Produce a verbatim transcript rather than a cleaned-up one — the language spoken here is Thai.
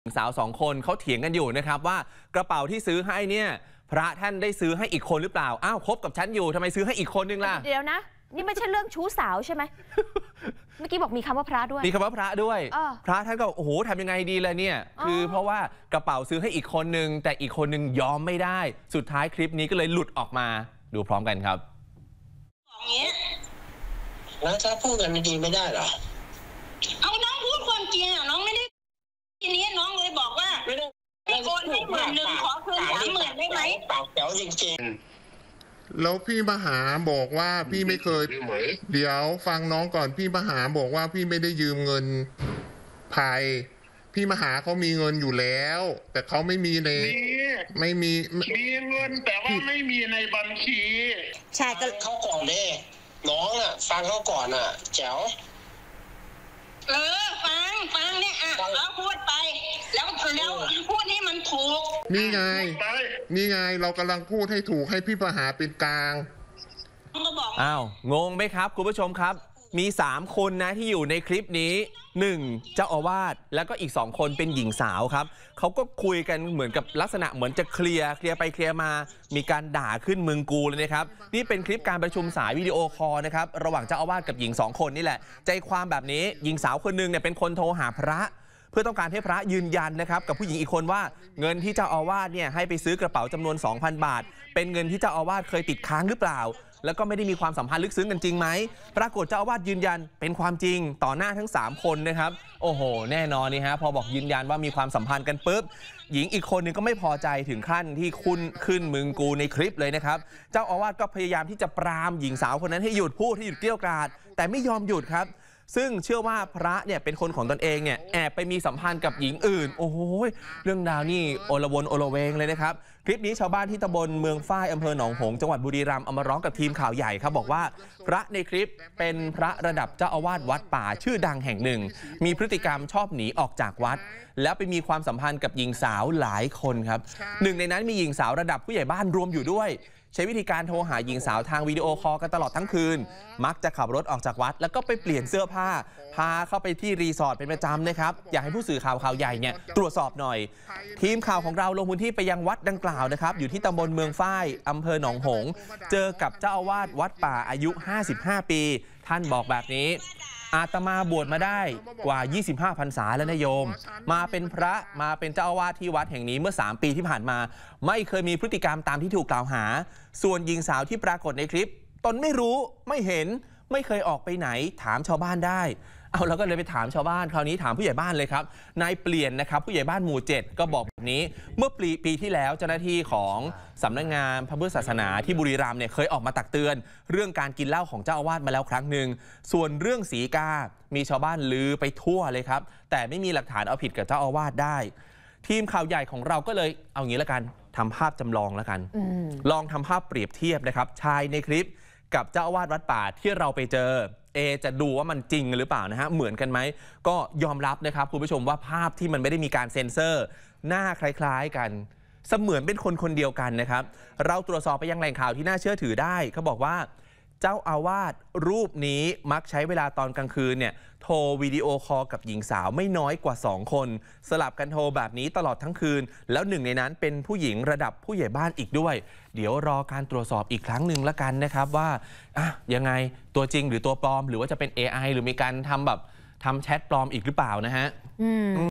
สาวสองคนเขาเถียงกันอยู่นะครับว่ากระเป๋าที่ซื้อให้เนี่ยพระท่านได้ซื้อให้อีกคนหรือเปล่าอ้าวคบกับฉันอยู่ทำไมซื้อให้อีกคนนึงล่ะเดี๋ยวนะนี่ไม่ใช่เรื่องชู้สาวใช่ไหม เมื่อกี้บอกมีคำว่าพระด้วยมีคำว่าพระด้วยพระท่านก็โอ้โหทำยังไงดีเลยเนี่ยคือเพราะว่ากระเป๋าซื้อให้อีกคนนึงแต่อีกคนนึงยอมไม่ได้สุดท้ายคลิปนี้ก็เลยหลุดออกมาดูพร้อมกันครับอย่างนี้แล้วถ้าพูดกันดีไม่ได้เหรอเอาน้องพูดความจริงอ่ะน้องไม่ได้ทีนี้น้องเลยบอกว่าให้โอนให้หมื่นหนึ่งขอคืนสามหมื่นได้ไหมปากแจ๋วจริงๆแล้วพี่มหาบอกว่าพี่ไม่เคยเดี๋ยวฟังน้องก่อนพี่มหาบอกว่าพี่ไม่ได้ยืมเงินภัยพี่มหาเขามีเงินอยู่แล้วแต่เขาไม่มีในไม่มีมีเงินแต่ว่าไม่มีในบัญชีใช่ก็เขาก่อนเด้น้องอ่ะฟังเขาก่อนอ่ะแจ๋วเออฟังฟังเนี่ยอ่ะแล้วพูดไปแล้วแล้วพูดให้มันถูกนี่ไงนี่ไงเรากำลังพูดให้ถูกให้พี่มหาเป็นกลางอ้าวงงไหมครับคุณผู้ชมครับมีสามคนนะที่อยู่ในคลิปนี้หนึ่งเจ้าอาวาสแล้วก็อีกสองคนเป็นหญิงสาวครับเขาก็คุยกันเหมือนกับลักษณะเหมือนจะเคลียร์เคลียร์ไปเคลียร์มามีการด่าขึ้นมึงกูเลยนะครับนี่เป็นคลิปการประชุมสายวิดีโอคอลนะครับระหว่างเจ้าอาวาสกับหญิงสองคนนี่แหละใจความแบบนี้หญิงสาวคนนึงเนี่ยเป็นคนโทรหาพระเพื่อต้องการให้พระยืนยันนะครับกับผู้หญิงอีกคนว่าเงินที่เจ้าอาวาสเนี่ยให้ไปซื้อกระเป๋าจำนวน สองพัน บาทเป็นเงินที่เจ้าอาวาสเคยติดค้างหรือเปล่าแล้วก็ไม่ได้มีความสัมพันธ์ลึกซึ้งกันจริงไหมปรากฏเจ้าอาวาสยืนยันเป็นความจริงต่อหน้าทั้งสามคนนะครับโอ้โหแน่นอนนี่ฮะพอบอกยืนยันว่ามีความสัมพันธ์กันปุ๊บหญิงอีกคนนึงก็ไม่พอใจถึงขั้นที่คุณขึ้นมึงกูในคลิปเลยนะครับเจ้าอาวาสก็พยายามที่จะปรามหญิงสาวคนนั้นให้หยุดพูดให้หยุดเกลี้ยกล่อมแต่ไม่ยอมหยุดครับซึ่งเชื่อว่าพระเนี่ยเป็นคนของตนเองเนี่ยแอบไปมีสัมพันธ์กับหญิงอื่นโอ้โหเรื่องราวนี่โอลวนโอลเวงเลยนะครับคลิปนี้ชาวบ้านที่ตำบลเมืองฝ้ายอำเภอหนองหงส์จังหวัดบุรีรัมย์เอามาร้องกับทีมข่าวใหญ่ครับบอกว่าพระในคลิปเป็นพระระดับเจ้าอาวาสวัดป่าชื่อดังแห่งหนึ่งมีพฤติกรรมชอบหนีออกจากวัดแล้วไปมีความสัมพันธ์กับหญิงสาวหลายคนครับหนึ่งในนั้นมีหญิงสาวระดับผู้ใหญ่บ้านรวมอยู่ด้วยใช้วิธีการโทรหาหญิงสาวทางวิดีโอคอลกันตลอดทั้งคืนมักจะขับรถออกจากวัดแล้วก็ไปเปลี่ยนเสื้อผ้าพาเข้าไปที่รีสอร์ทเป็นประจำนะครับอยากให้ผู้สื่อข่าวข่าวใหญ่เนี่ยตรวจสอบหน่อยทีมข่าวของเราลงพื้นที่ไปยังวัดดังกล่าวนะครับอยู่ที่ตำบลเมืองฝ้ายอำเภอหนองหงส์เจอกับเจ้าอาวาสวัดป่าอายุห้าสิบห้าปีท่านบอกแบบนี้อาตมาบวชมาได้กว่ายี่สิบห้าพรรษาแล้วนะโยมมาเป็นพระมาเป็นเจ้าอาวาสที่วัดแห่งนี้เมื่อสามปีที่ผ่านมาไม่เคยมีพฤติกรรมตามที่ถูกกล่าวหาส่วนหญิงสาวที่ปรากฏในคลิปตนไม่รู้ไม่เห็นไม่เคยออกไปไหนถามชาวบ้านได้เอาแล้วก็เลยไปถามชาวบ้านคราวนี้ถามผู้ใหญ่บ้านเลยครับนายเปลี่ยนนะครับผู้ใหญ่บ้านหมู่เจ็ดก็บอกแบบนี้เมื่อปีปีที่แล้วเจ้าหน้าที่ของสำนักงานพระพุทธศาสนาที่บุรีรัมย์เนี่ยเคยออกมาตักเตือนเรื่องการกินเหล้าของเจ้าอาวาสมาแล้วครั้งหนึ่งส่วนเรื่องสีกามีชาวบ้านลือไปทั่วเลยครับแต่ไม่มีหลักฐานเอาผิดกับเจ้าอาวาสได้ทีมข่าวใหญ่ของเราก็เลยเอางี้ละกันทำภาพจำลองแล้วกันลองทำภาพเปรียบเทียบนะครับชายในคลิปกับเจ้าอาวาสวัดป่าที่เราไปเจอเอจะดูว่ามันจริงหรือเปล่านะฮะเหมือนกันไหมก็ยอมรับนะครับคุณผู้ชมว่าภาพที่มันไม่ได้มีการเซ็นเซอร์หน้าคล้ายๆกันเสมือนเป็นคนคนเดียวกันนะครับเราตรวจสอบไปยังแหล่งข่าวที่น่าเชื่อถือได้เขาบอกว่าเจ้าอาวาสรูปนี้มักใช้เวลาตอนกลางคืนเนี่ยโทรวิดีโอคอลกับหญิงสาวไม่น้อยกว่าสองคนสลับกันโทรแบบนี้ตลอดทั้งคืนแล้วหนึ่งในนั้นเป็นผู้หญิงระดับผู้ใหญ่บ้านอีกด้วยเดี๋ยวรอการตรวจสอบอีกครั้งหนึ่งละกันนะครับว่าอ่ะยังไงตัวจริงหรือตัวปลอมหรือว่าจะเป็น เอ ไอ หรือมีการทำแบบทำแชทปลอมอีกหรือเปล่านะฮะ